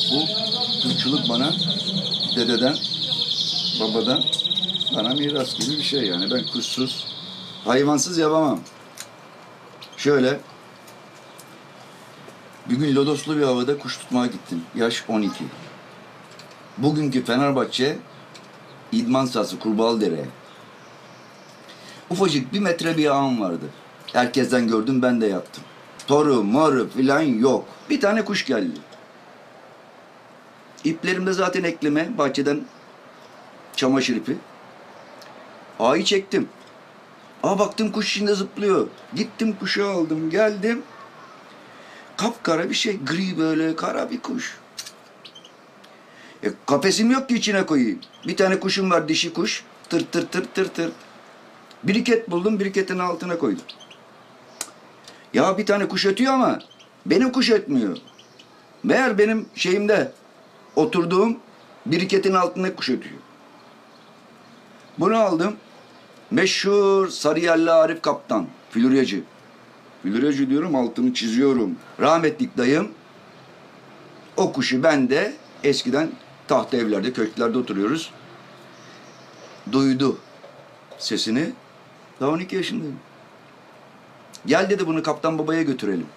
Bu kuşçuluk bana dededen, babadan bana miras gibi bir şey yani. Ben kuşsuz, hayvansız yapamam. Şöyle, bir gün lodoslu bir havada kuş tutmaya gittim. Yaş 12. Bugünkü Fenerbahçe İdman sahası Kurbağalıdere. Ufacık 1 metre bir ağım vardı. Herkesten gördüm, ben de yaptım. Toru, moru filan yok. Bir tane kuş geldi. İplerimde zaten ekleme, bahçeden çamaşır ipi. Ağı çektim. Baktım kuş içinde zıplıyor. Gittim kuşu aldım, geldim. Kapkara bir şey, gri böyle kara bir kuş. Kafesim yok ki içine koyayım. Bir tane kuşum var, dişi kuş. Tır tır tır tır tır. Biriket buldum, biriketin altına koydum. Ya bir tane kuş ötüyor ama benim kuş ötmüyor. Meğer benim şeyimde oturduğum biriketin altında kuş ötüyor. Bunu aldım. Meşhur Sarıyerli Arif Kaptan, flüryacı. Flüryacı diyorum, altını çiziyorum. Rahmetlik dayım o kuşu ben de eskiden tahta evlerde, köşklerde oturuyoruz. Duydu sesini. Daha 12 yaşındayım. Gel dedi, bunu kaptan babaya götürelim.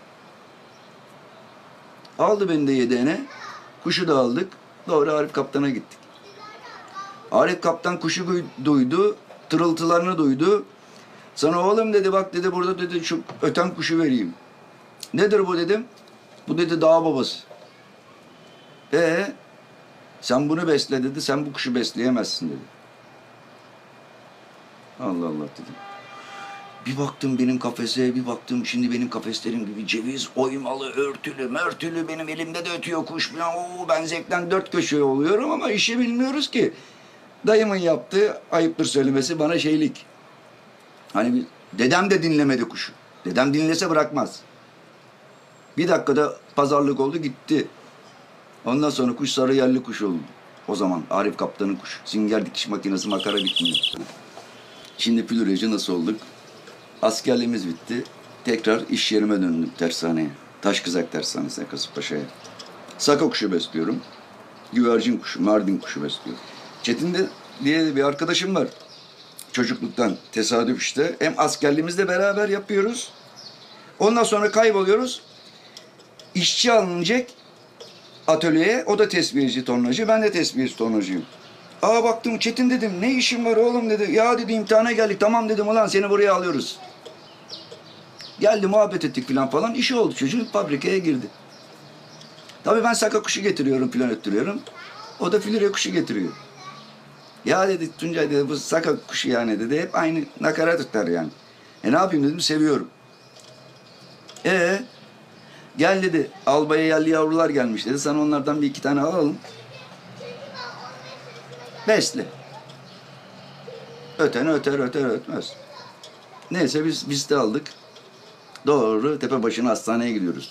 Aldı beni de yedeğine. Kuşu da aldık. Doğru Arif Kaptan'a gittik. Arif Kaptan kuşu duydu. Tırıltılarını duydu. Sana oğlum dedi, bak dedi, burada dedi şu öten kuşu vereyim. Nedir bu dedim. Bu dedi dağ babası. Sen bunu besle dedi. Sen bu kuşu besleyemezsin dedi. Allah Allah dedim. Bir baktım benim kafese, bir baktım şimdi benim kafeslerim gibi ceviz oymalı, örtülü, mörtülü, benim elimde de ötüyor kuş. Ben zevkten 4 köşe oluyorum ama işi bilmiyoruz ki. Dayımın yaptığı, ayıptır söylemesi, bana şeylik. Hani dedem de dinlemedi kuşu. Dedem dinlese bırakmaz. Bir dakikada pazarlık oldu, gitti. Ondan sonra kuş Sarıyerli kuş oldu. O zaman Arif Kaptan'ın kuşu. Sünger dikiş makinesi, makara bitmiyor. Şimdi flüryacı nasıl olduk? Askerliğimiz bitti. Tekrar iş yerime döndüm, tersaneye. Taşkızak Tersanesi'ne, Kasımpaşa'ya. Saka kuşu besliyorum. Güvercin kuşu, Mardin kuşu besliyorum. Çetin diye bir arkadaşım var. Çocukluktan tesadüf işte. Hem askerliğimizde beraber yapıyoruz. Ondan sonra kayboluyoruz. İşçi alınacak atölyeye. O da tesbihci tornacı. Ben de tesbihci tornacıyım. Baktım Çetin dedim, ne işin var oğlum dedi. Ya dedi, imtihana geldik. Tamam dedim, ulan seni buraya alıyoruz. Geldi, muhabbet ettik falan. İşi oldu, çocuk fabrikaya girdi. Tabii ben saka kuşu getiriyorum falan, öttürüyorum. O da flürye kuşu getiriyor. Ya dedi Tuncay dedi, bu saka kuşu yani dedi. Hep aynı nakarat tutar yani. Ne yapayım dedim, seviyorum. Gel dedi, albaya yerli yavrular gelmiş dedi. Sana onlardan 1-2 tane alalım. Besle. Öten öter ötmez. Neyse biz de aldık. Doğru Tepebaşı'na hastaneye gidiyoruz.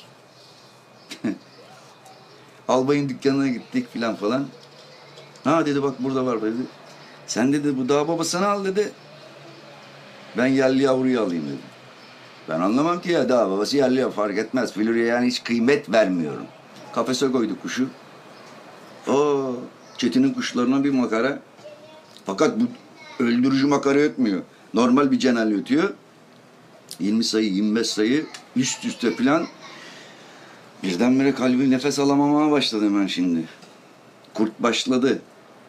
Albayın dükkanına gittik falan. Dedi bak burada var dedi. Sen dedi bu dağ babasını al dedi. Ben yerli yavruyu alayım dedi. Ben anlamam ki ya, dağ babası yerli yavru fark etmez. Flürye yani hiç kıymet vermiyorum. Kafese koyduk kuşu. Çetin'in kuşlarına bir makara. Fakat bu öldürücü makara ötmüyor. Normal bir cenel ötüyor. 20 sayı, 25 sayı üst üste falan. Birdenbire kalbi nefes alamamaya başladı hemen şimdi. Kurt başladı.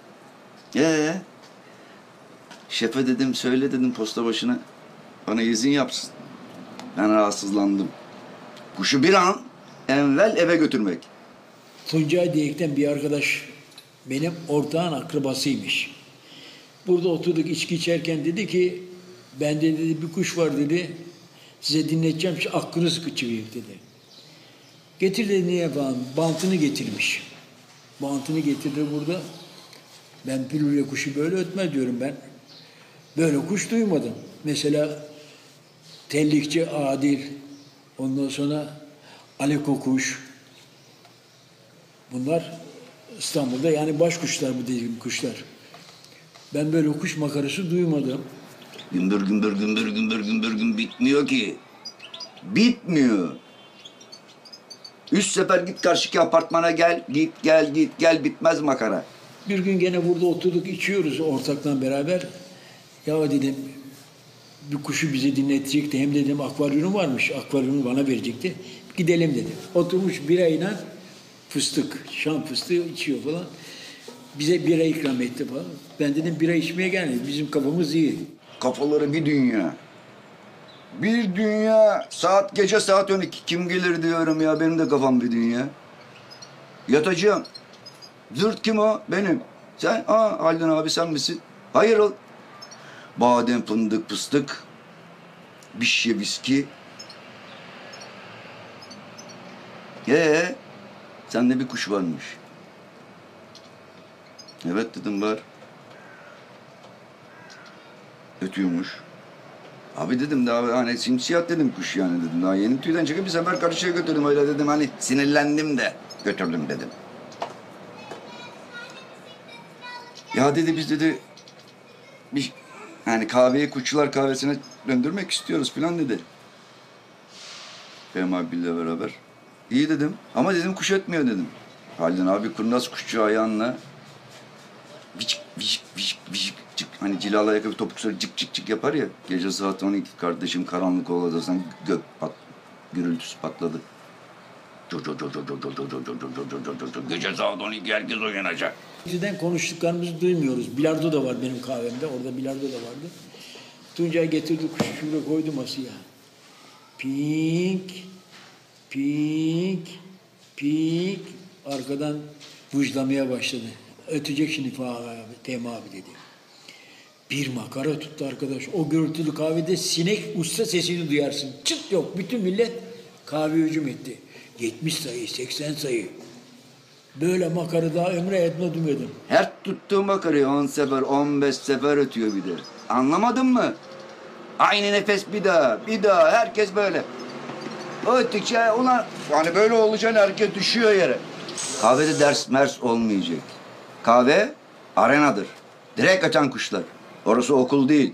Şefe dedim, söyle dedim posta başına. Bana izin yapsın. Ben rahatsızlandım. Kuşu bir an evvel eve götürmek. Tuncay diyerekten bir arkadaş benim ortağın akrabasıymış. Burada oturduk içki içerken dedi ki, bende dedi bir kuş var dedi. Size dinleteceğim, aklını sıkıcıyım dedi. Getir dedi, niye falan. Bantını getirmiş. Bantını getirdi burada. Ben flürye kuşu böyle ötmez diyorum ben. Böyle kuş duymadım. Mesela tellikçi Adil, ondan sonra aleko kuş. Bunlar İstanbul'da yani baş kuşlar bu dediğim kuşlar. Ben böyle kuş makarası duymadım. Gümbür gümbür bitmiyor ki. Bitmiyor. Üç sefer git karşıki apartmana gel, git gel, git gel, bitmez makara. Bir gün gene burada oturduk içiyoruz ortakla beraber. Ya dedim bir kuşu bize dinletecekti. Hem dedim akvaryumu varmış. Akvaryumu bana verecekti. Gidelim dedim. Oturmuş birayla fıstık, şam fıstığı içiyor falan. Bize bira ikram etti falan. Ben dedim bira içmeye gelmedik. Bizim kafamız iyi. Kafaları bir dünya. Bir dünya. Gece saat 12. Kim gelir diyorum ya. Benim de kafam bir dünya. Yatacağım. Zırt kim o? Benim. Sen? Haldun abi sen misin? Hayır ol. Badem, fındık, fıstık. Bir şişe viski. Sende bir kuş varmış. Evet dedim var. Ötüyormuş. Abi dedim daha hani simsiyah dedim kuş yani dedim. Daha yeni tüyden çıkıp bir sefer karşıya götürdüm. Öyle dedim hani sinirlendim de götürdüm dedim. Ya dedi biz dedi bir yani kahveyi kuşçular kahvesine döndürmek istiyoruz falan dedi. Fehmi abiyle beraber. İyi dedim ama dedim kuş ötmüyor dedim. Haldun abi kurnaz kuşçu ayağınla vıcık vıcık vıcık vıcık cık. Hani cilala yakın bir topuk sonra cık cık cık yapar ya. Gece saat 12 kardeşim karanlık ovadasan gürültüsü patladı. Gece saat 12 herkes uyanacak. Bizden konuştuklarımızı duymuyoruz. Bilardo da var benim kahvemde. Orada bilardo da vardı. Tuncay getirdi kuşu şuraya koydu masaya. Pink, pink, pink. Arkadan vıclamaya başladı. Ötecek şimdi Fehmi abi dedi. Bir makara tuttu arkadaş. O gürültülü kahvede sinek usta sesini duyarsın. Çıt yok. Bütün millet kahve hücum etti. 70 sayı, 80 sayı. Böyle makara daha ömrü hayatımda duymadım. Her tuttuğu makarayı 10 sefer, 15 sefer ötüyor bir de. Anlamadın mı? Aynı nefes bir daha, bir daha. Herkes böyle. Ötükçe ulan hani böyle olacağını herkes düşüyor yere. Kahvede ders mers olmayacak. Kahve arenadır. Direkt kaçan kuşlar. Orası okul değil.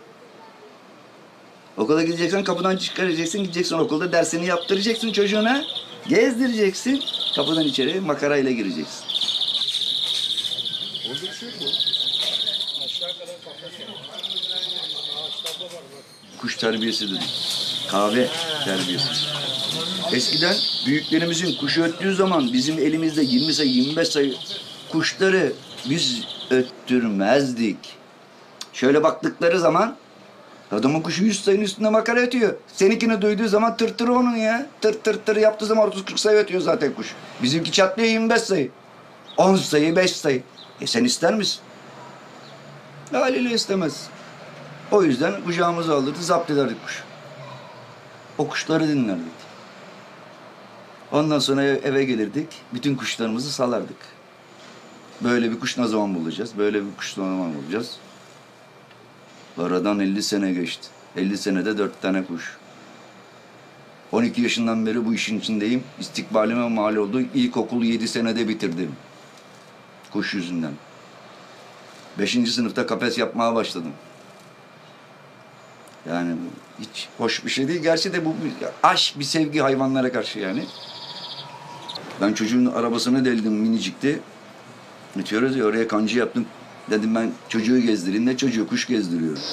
Okula gideceksin, kapıdan çıkaracaksın, gideceksin okulda dersini yaptıracaksın çocuğuna. Gezdireceksin, kapıdan içeri makarayla gireceksin. Orada bir şey yok mu? Aşağı kadar kafası var. Ağaçlarda var bak. Kuş terbiyesi dedim. Kahve terbiyesi. Eskiden büyüklerimizin kuşu öttüğü zaman bizim elimizde 20 sayı, 25 sayı kuşları biz öttürmezdik. Şöyle baktıkları zaman adamın kuşu 100 sayının üstünde makara ötüyor. Seninkini duyduğu zaman tır onun ya. Tır yaptığı zaman 30-40 sayı ötüyor zaten kuş. Bizimki çatlıyor 25 sayı. 10 sayı, 5 sayı. Sen ister misin? Haliyle istemez. O yüzden kucağımıza alırdı, zapt ederdik kuş. O kuşları dinlerdik. Ondan sonra eve gelirdik, bütün kuşlarımızı salardık. Böyle bir kuş ne zaman bulacağız? Böyle bir kuş ne zaman bulacağız? Aradan 50 sene geçti. 50 senede 4 tane kuş. 12 yaşından beri bu işin içindeyim. İstikbalime mal oldu. İlkokulu 7 senede bitirdim. Kuş yüzünden. 5. sınıfta kafes yapmaya başladım. Yani hiç hoş bir şey değil. Gerçi de bu bir aşk, bir sevgi hayvanlara karşı yani. Ben çocuğun arabasını deldim minicikti. Ötüyoruz ya oraya kancı yaptım. Dedim ben çocuğu gezdireyim. Ne çocuğu? Kuş gezdiriyorum.